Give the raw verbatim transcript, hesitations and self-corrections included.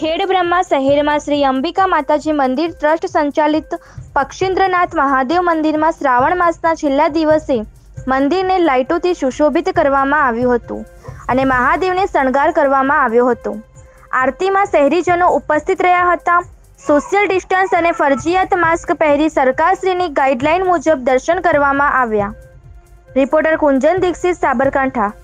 ખેડબ્રહ્મા શહેરમાં શ્રી અંબિકા માતાજી મંદિર ટ્રસ્ટ સંચાલિત પક્ષીન્દ્રનાથ મહાદેવ મંદિરમાં શ્રાવણ માસના છેલ્લા દિવસે મંદિરને લાઇટોથી સુશોભિત કરવામાં આવ્યું હતું અને મહાદેવને શણગાર કરવામાં આવ્યો હતો। આરતીમાં શહેરીજનો ઉપસ્થિત રહ્યા હતા। સોશિયલ ડિસ્ટન્સ અને ફરજિયાત માસ્ક પહેરી સરકારશ્રીની ગાઈડલાઈન મુજબ દર્શન કરવામાં આવ્યા। રિપોર્ટર કુંજન દીક્ષિત, સાબરકાંઠા।